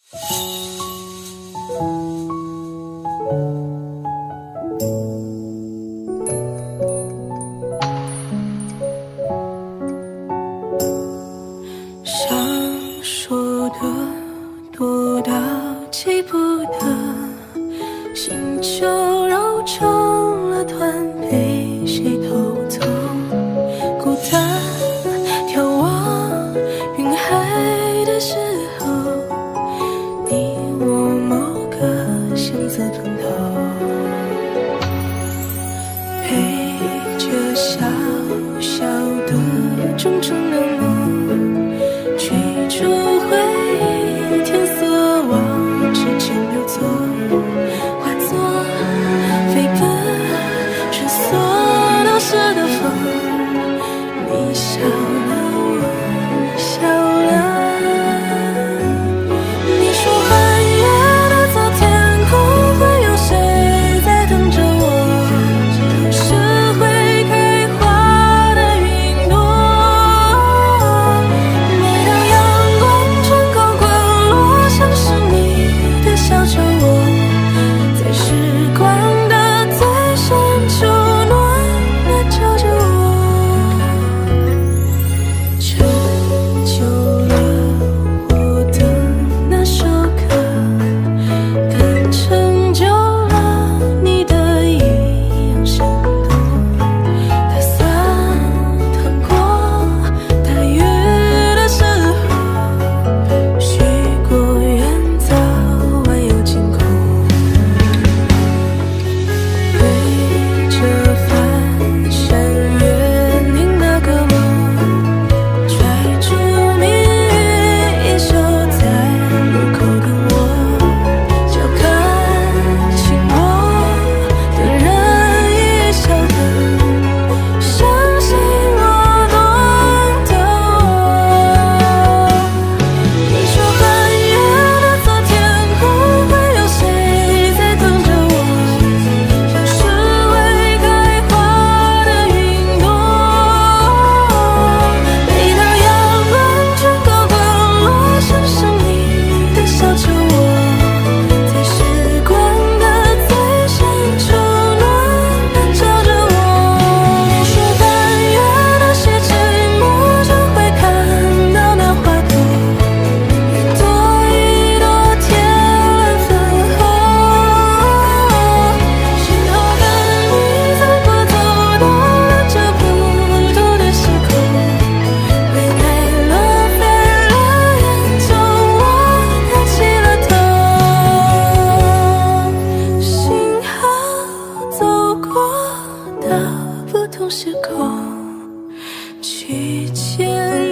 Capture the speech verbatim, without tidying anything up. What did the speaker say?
想说的多到记不得，心就绕成了团，被谁偷走？孤单眺望云海的时候，你我某个选择碰头，陪着小小的种种的梦，追逐回忆，天色往之间流走，化作飞奔穿梭都市的风。你笑了，我笑了。你说半夜的早天空会有谁在等着我？是会开花的云朵。每当阳光穿过滚落，像是你的笑着我，在时光的最深处暖暖照着我。成就了我的那首歌，更成就了你的一样生动。打算趟过大雨的时候，许过愿早晚有晴空。对着翻山越岭那个梦，拽住命运衣袖，在路口等我。笑看寂寞的人已笑得伤心若懂得我。你说半夜的早天空会有谁在等着我？像是会开花的云朵。每当阳光穿过滚落，像是你的笑着我，在时光的最深处暖暖照着我。说半夜那些寂寞，就会看到那花朵，一朵一朵天蓝粉红。幸好跟你走过走到了这不同的时空，为爱落飞了眼中，我抬起了头。幸好走过到不同时空，去见